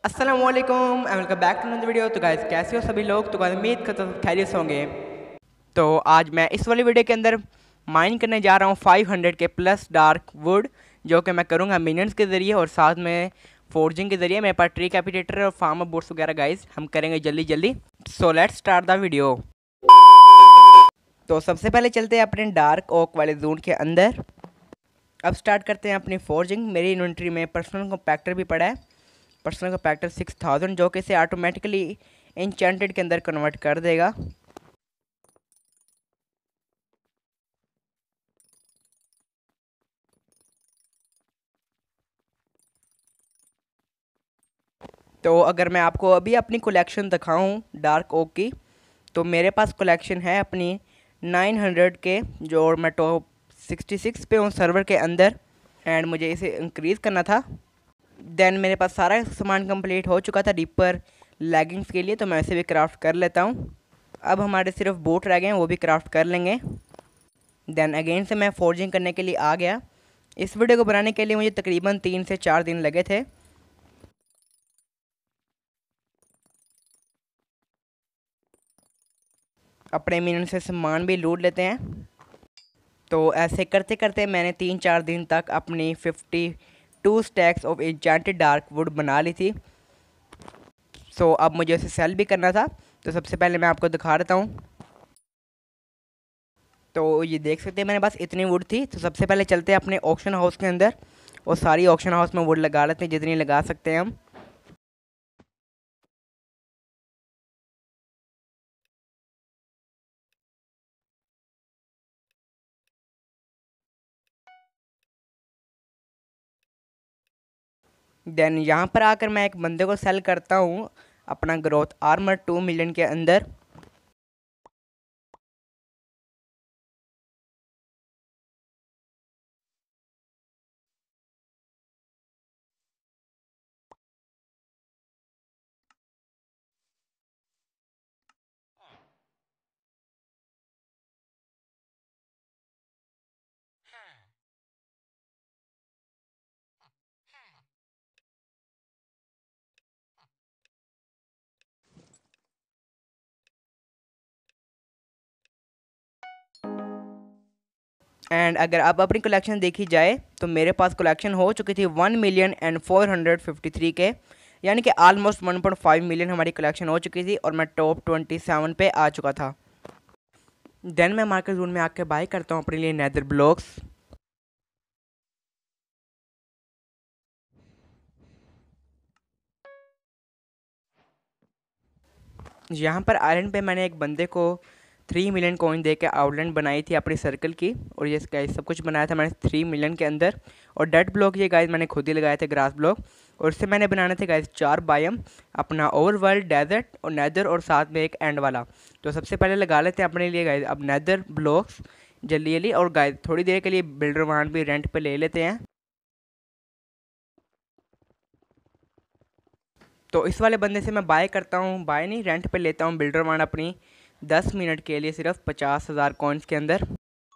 अस्सलाम वालेकुम and welcome back to another video. तो गाइस कैसे हो सभी लोग। तो गाइस उम्मीद करता हूँ खैरियत से होंगे। तो आज मैं इस वाली वीडियो के अंदर माइन करने जा रहा हूँ 500 के प्लस डार्क वुड, जो कि मैं करूँगा मिनियंस के ज़रिए और साथ में फोर्जिंग के ज़रिए। मेरे पास ट्री कैपिटेटर और फार्मर बोट्स वगैरह गाइस हम करेंगे जल्दी जल्दी। So let's start the video. तो सबसे पहले चलते हैं अपने डार्क ओक वाले जोन के अंदर। अब स्टार्ट करते हैं अपनी फोर्जिंग। मेरी इन्वेंट्री में पर्सनल कॉम्पैक्टर भी पड़ा है, पर्सनल कॉम्पैक्टर 6000, जो कि इसे ऑटोमेटिकली एन्चेंटेड के अंदर कन्वर्ट कर देगा। तो अगर मैं आपको अभी अपनी कलेक्शन दिखाऊं डार्क ओक की, तो मेरे पास कलेक्शन है अपनी 900 के, जो मैं टॉप 66 पे हूँ सर्वर के अंदर, एंड मुझे इसे इंक्रीज़ करना था। देन मेरे पास सारा सामान कंप्लीट हो चुका था डीपर लेगिंग्स के लिए, तो मैं इसे भी क्राफ्ट कर लेता हूँ। अब हमारे सिर्फ बोट रह गए हैं, वो भी क्राफ्ट कर लेंगे। देन अगेन से मैं फोर्जिंग करने के लिए आ गया। इस वीडियो को बनाने के लिए मुझे तकरीबन 3 से 4 दिन लगे थे। अपने मिनट से सामान भी लूट लेते हैं। तो ऐसे करते करते मैंने 3-4 दिन तक अपनी 52 stacks of enchanted dark wood बना ली थी। सो अब मुझे उसे सेल भी करना था, तो सबसे पहले मैं आपको दिखा देता हूँ। तो ये देख सकते हैं मेरे पास इतनी वुड थी। तो सबसे पहले चलते हैं अपने ऑक्शन हाउस के अंदर और सारी ऑक्शन हाउस में वुड लगा लेते हैं जितनी लगा सकते हैं हम। देन यहाँ पर आकर मैं एक बंदे को सेल करता हूँ अपना ग्रोथ आर्मर 2 मिलियन के अंदर। एंड अगर आप अपनी कलेक्शन देखी जाए तो मेरे पास कलेक्शन हो चुकी थी 1,453 के, यानी कि आलमोस्ट 1.5 मिलियन हमारी कलेक्शन हो चुकी थी और मैं टॉप 27 पे आ चुका था। देन मैं मार्केट जोन में आके बाय करता हूँ अपने लिए नेदर ब्लॉक्स। यहाँ पर आइलैंड पे मैंने एक बंदे को 3 मिलियन कॉइन दे के आउटलाइन बनाई थी अपनी सर्कल की, और ये गाइस सब कुछ बनाया था मैंने 3 मिलियन के अंदर। और डेड ब्लॉक ये गाइस मैंने खुद ही लगाए थे, ग्रास ब्लॉक, और इससे मैंने बनाने थे गाइस 4 बायम, अपना ओवरवर्ल्ड, डेजर्ट और नेदर, और साथ में एक एंड वाला। तो सबसे पहले लगा लेते हैं अपने लिए गाइस अब नेदर ब्लॉक्स जल्दी जल्दी, और गाइस थोड़ी देर के लिए बिल्डर वाहन भी रेंट पर ले लेते हैं। तो इस वाले बंदे से मैं बाय करता हूँ, बाय नहीं रेंट पे लेता हूँ बिल्डर वाहन अपनी 10 मिनट के लिए सिर्फ 50,000 कॉइन्स के अंदर।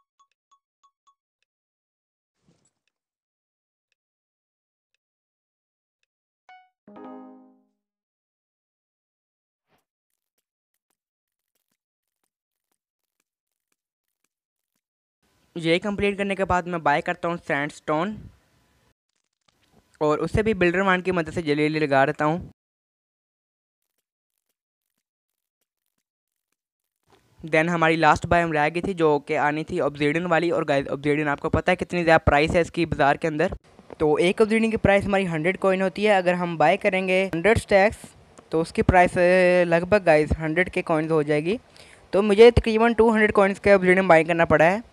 ये कंप्लीट करने के बाद मैं बाय करता हूँ सैंडस्टोन, और उससे भी बिल्डर वाहन की मदद से जल्दी जल्दी लगा देता हूँ। देन हमारी लास्ट बाय हम रह गई थी, जो कि आनी थी ऑब्सीडियन वाली। और गाइस ऑब्सीडियन आपको पता है कितनी ज़्यादा प्राइस है इसकी बाज़ार के अंदर। तो एक ऑब्सीडियन की प्राइस हमारी 100 कॉइन होती है। अगर हम बाय करेंगे 100 स्टैक्स तो उसकी प्राइस लगभग गाइस 100 के कॉइन्स हो जाएगी। तो मुझे तकरीबन 200 कॉइन्स का ऑब्सीडियन बाय करना पड़ा है।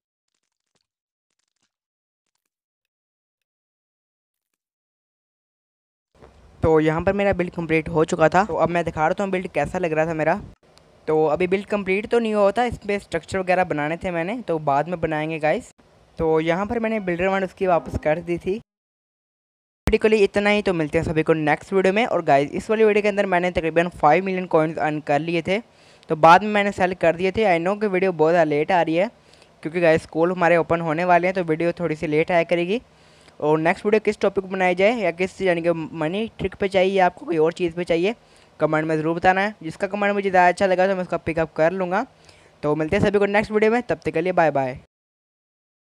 तो यहाँ पर मेरा बिल्ड कंप्लीट हो चुका था। तो अब मैं दिखा रहा हूँ बिल्ड कैसा लग रहा था मेरा। तो अभी बिल्ड कंप्लीट तो नहीं हुआ था, इस पर स्ट्रक्चर वगैरह बनाने थे मैंने, तो बाद में बनाएंगे गाइस। तो यहाँ पर मैंने बिल्डर वांड उसकी वापस कर दी थी। वीडियो के लिए इतना ही, तो मिलते हैं सभी को नेक्स्ट वीडियो में। और गाइस इस वाली वीडियो के अंदर मैंने तकरीबन 5 मिलियन कॉइन्स अर्न कर लिए थे, तो बाद में मैंने सेल कर दिए थे। आई नो कि वीडियो बहुत लेट आ रही है, क्योंकि गाइस स्कूल हमारे ओपन होने वाले हैं, तो वीडियो थोड़ी सी लेट आया करेगी। और नेक्स्ट वीडियो किस टॉपिक पर बनाई जाए, या किस यानी कि मनी ट्रिक पे चाहिए, आपको कोई और चीज़ पे चाहिए, कमेंट में ज़रूर बताना है। जिसका कमेंट मुझे ज़्यादा अच्छा लगा तो मैं उसका पिकअप कर लूँगा। तो मिलते हैं सभी को नेक्स्ट वीडियो में, तब तक के लिए बाय बाय।